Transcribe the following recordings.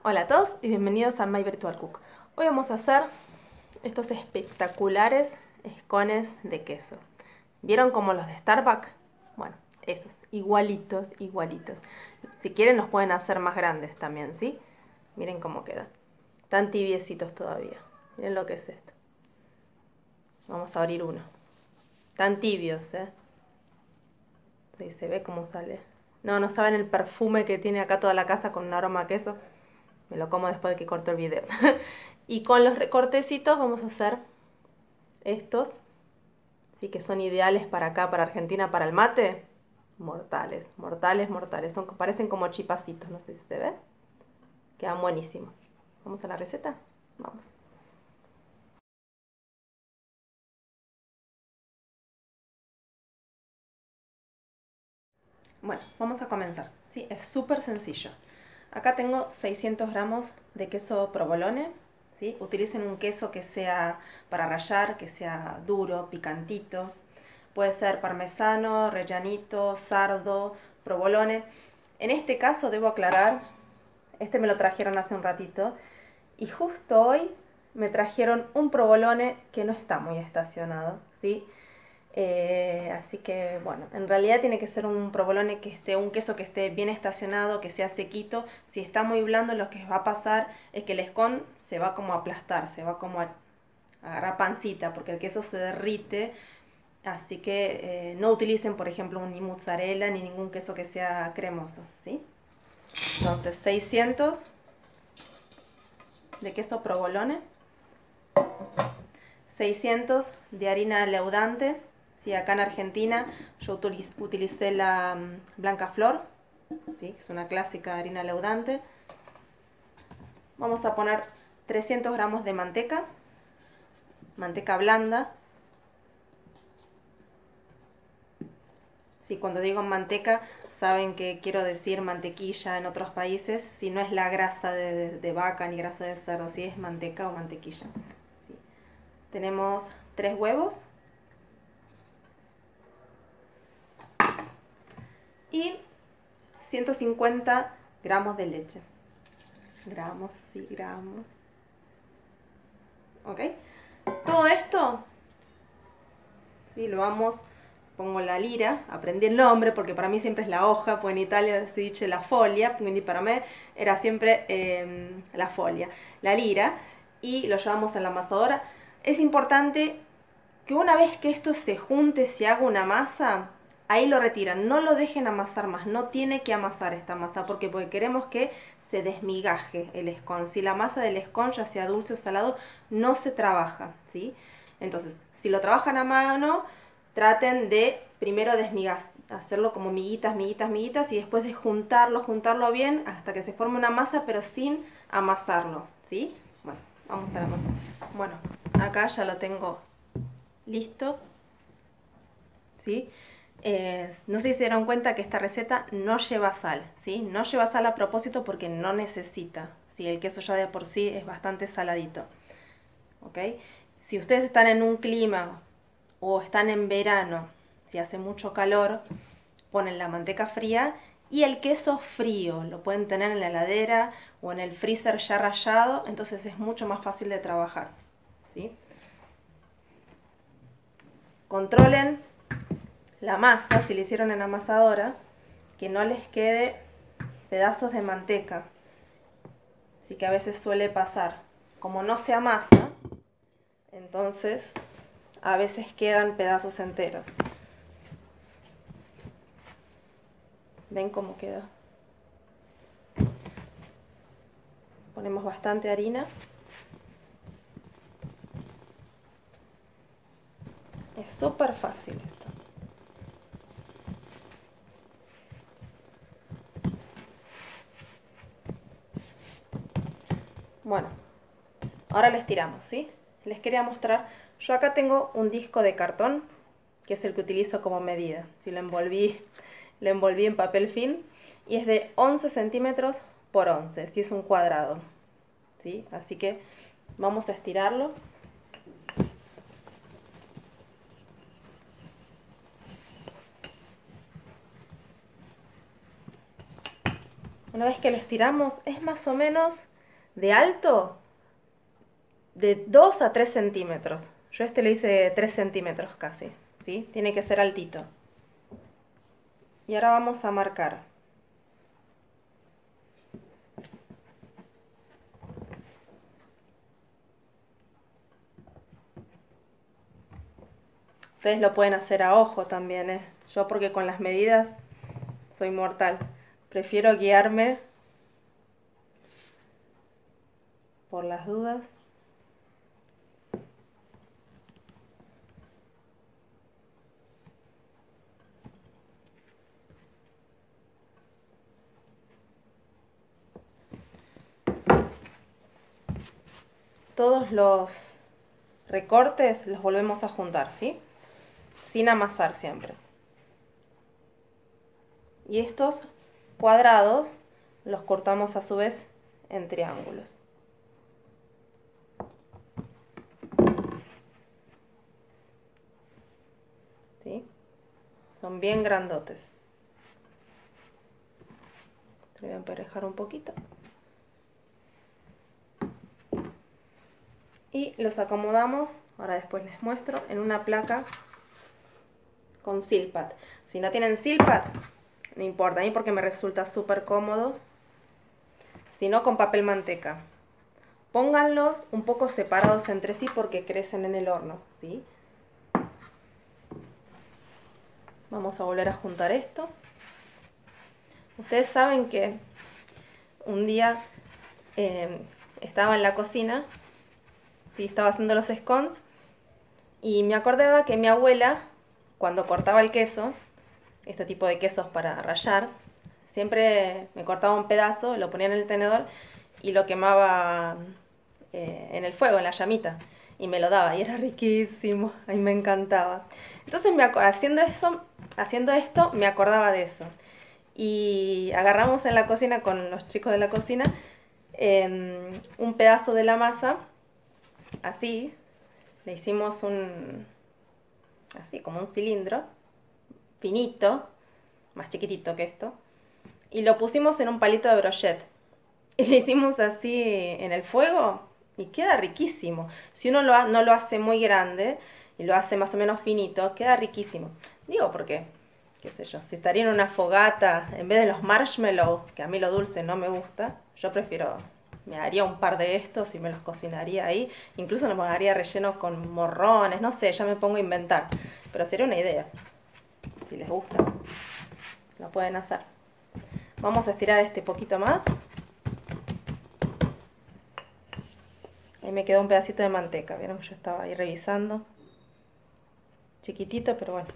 Hola a todos y bienvenidos a My Virtual Cook. Hoy vamos a hacer estos espectaculares scones de queso. ¿Vieron como los de Starbucks? Bueno, esos, igualitos, igualitos. Si quieren los pueden hacer más grandes también, ¿sí? Miren cómo quedan. Están tibiecitos todavía. Miren lo que es esto. Vamos a abrir uno. Están tibios, ¿eh? Sí, se ve cómo sale. No saben el perfume que tiene acá toda la casa con un aroma a queso. Me lo como después de que corto el video. Y con los recortecitos vamos a hacer estos, sí, que son ideales para acá, para Argentina, para el mate. Mortales, mortales, mortales. Parecen como chipacitos, no sé si se ve. Quedan buenísimos. ¿Vamos a la receta? Vamos. Bueno, vamos a comenzar. Sí, es súper sencillo. Acá tengo 600 gramos de queso provolone. ¿Sí? Utilicen un queso que sea para rallar, que sea duro, picantito. Puede ser parmesano, rellanito, sardo, provolone. En este caso debo aclarar, este me lo trajeron hace un ratito y justo hoy me trajeron un provolone que no está muy estacionado, ¿sí? Así que bueno, en realidad tiene que ser un provolone que esté, un queso que esté bien estacionado, que sea sequito. Si está muy blando, lo que va a pasar es que el scone se va como a aplastar, se va como a agarrar pancita, porque el queso se derrite. Así que no utilicen, por ejemplo, ni mozzarella ni ningún queso que sea cremoso, ¿sí? Entonces, 600 de queso provolone, 600 de harina leudante. ¿Sí? Acá en Argentina yo utilicé la Blanca Flor, ¿sí? Que es una clásica harina leudante. Vamos a poner 300 gramos de manteca, manteca blanda. Sí, cuando digo manteca, saben que quiero decir mantequilla en otros países. Si no es la grasa de vaca ni grasa de cerdo, si es manteca o mantequilla. Sí. Tenemos 3 huevos y 150 gramos de leche. Gramos, sí, gramos. ¿Ok? Todo esto, sí, lo vamos. Pongo la lira, aprendí el nombre porque para mí siempre es la hoja, pues en Italia se dice la foglia, quindi para mí era siempre la foglia, la lira, y lo llevamos a la amasadora. Es importante que una vez que esto se junte, se haga una masa, ahí lo retiran, no lo dejen amasar más, no tiene que amasar esta masa, porque queremos que se desmigaje el scone. Si la masa del scone, ya sea dulce o salado, no se trabaja, ¿sí? Entonces, si lo trabajan a mano, traten de primero desmigar, hacerlo como miguitas, miguitas, miguitas, y después de juntarlo bien hasta que se forme una masa, pero sin amasarlo, ¿sí? Bueno, vamos a la masa. Bueno, acá ya lo tengo listo, ¿sí? No sé si se dieron cuenta que esta receta no lleva sal, ¿sí? No lleva sal a propósito porque no necesita, ¿sí? El queso ya de por sí es bastante saladito, ¿ok? Si ustedes están en un clima o están en verano, si hace mucho calor, ponen la manteca fría y el queso frío. Lo pueden tener en la heladera o en el freezer ya rallado, entonces es mucho más fácil de trabajar, ¿sí? Controlen la masa, si la hicieron en amasadora, que no les quede pedazos de manteca. Así que a veces suele pasar. Como no se amasa, entonces a veces quedan pedazos enteros. ¿Ven cómo queda? Ponemos bastante harina. Es súper fácil esto. Bueno, ahora les tiramos, ¿sí? Les quería mostrar, yo acá tengo un disco de cartón, que es el que utilizo como medida. Si lo envolví en papel film, y es de 11 centímetros por 11, si es un cuadrado, ¿sí? Así que vamos a estirarlo. Una vez que lo estiramos, es más o menos de alto de 2 a 3 centímetros. Yo lo hice de 3 centímetros casi, ¿sí? Tiene que ser altito. Y ahora vamos a marcar. Ustedes lo pueden hacer a ojo también, ¿eh? Yo porque con las medidas soy mortal. Prefiero guiarme por las dudas. Todos los recortes los volvemos a juntar, ¿sí? Sin amasar siempre. Y estos cuadrados los cortamos a su vez en triángulos. ¿Sí? Son bien grandotes. Voy a emparejar un poquito. Y los acomodamos, ahora después les muestro, en una placa con Silpat. Si no tienen Silpat, no importa, a mí porque me resulta súper cómodo. Si no, con papel manteca. Pónganlos un poco separados entre sí porque crecen en el horno, ¿sí? Vamos a volver a juntar esto. Ustedes saben que un día estaba en la cocina, ¿sí? Estaba haciendo los scones y me acordaba que mi abuela, cuando cortaba el queso, este tipo de quesos para rallar, siempre me cortaba un pedazo, lo ponía en el tenedor y lo quemaba en el fuego, en la llamita, y me lo daba y era riquísimo, a mí me encantaba. Entonces haciendo esto me acordaba de eso. Y agarramos en la cocina con los chicos de la cocina un pedazo de la masa, así, le hicimos así como un cilindro, finito, más chiquitito que esto, y lo pusimos en un palito de brochet. Y le hicimos así en el fuego y queda riquísimo. Si uno no lo hace muy grande y lo hace más o menos finito, queda riquísimo. Digo porque, qué sé yo, si estaría en una fogata, en vez de los marshmallows, que a mí lo dulce no me gusta, yo prefiero, me haría un par de estos y me los cocinaría ahí. Incluso los haría rellenos con morrones, no sé, ya me pongo a inventar. Pero sería una idea. Si les gusta, lo pueden hacer. Vamos a estirar este poquito más. Ahí me quedó un pedacito de manteca, vieron que yo estaba ahí revisando. Chiquitito, pero bueno.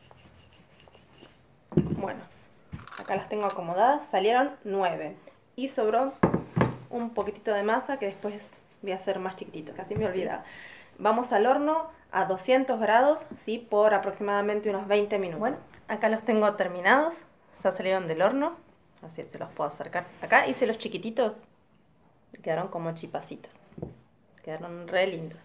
Bueno, acá las tengo acomodadas, salieron 9. Y sobró un poquitito de masa que después voy a hacer más chiquititos, casi me olvidaba. Vamos al horno a 200 grados, ¿sí? Por aproximadamente unos 20 minutos. Bueno, acá los tengo terminados, ya salieron del horno, así se los puedo acercar. Acá hice los chiquititos, quedaron como chipacitos. Quedaron re lindos.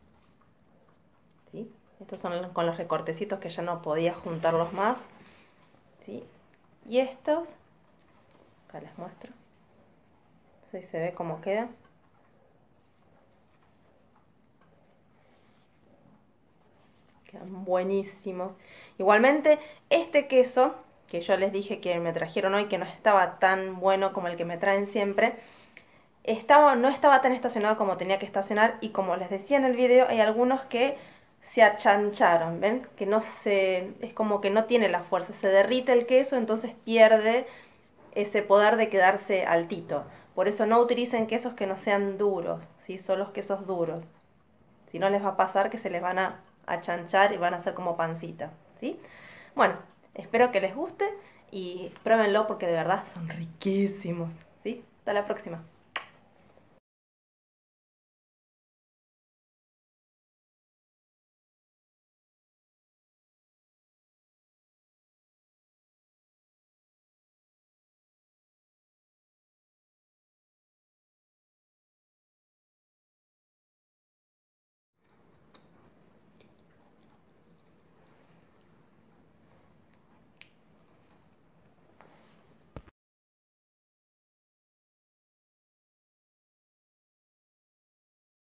¿Sí? Estos son con los recortecitos que ya no podía juntarlos más. ¿Sí? Y estos, acá les muestro. Así se ve cómo quedan. Quedan buenísimos. Igualmente, este queso, que yo les dije que me trajeron hoy, que no estaba tan bueno como el que me traen siempre, no estaba tan estacionado como tenía que estacionar, y como les decía en el video, hay algunos que se achancharon, ¿ven? Que no es como que no tiene la fuerza, se derrite el queso, entonces pierde ese poder de quedarse altito. Por eso no utilicen quesos que no sean duros, ¿sí? Son los quesos duros. Si no les va a pasar que se les van a achanchar y van a ser como pancita, ¿sí? Bueno, espero que les guste y pruébenlo porque de verdad son riquísimos, ¿sí? Hasta la próxima.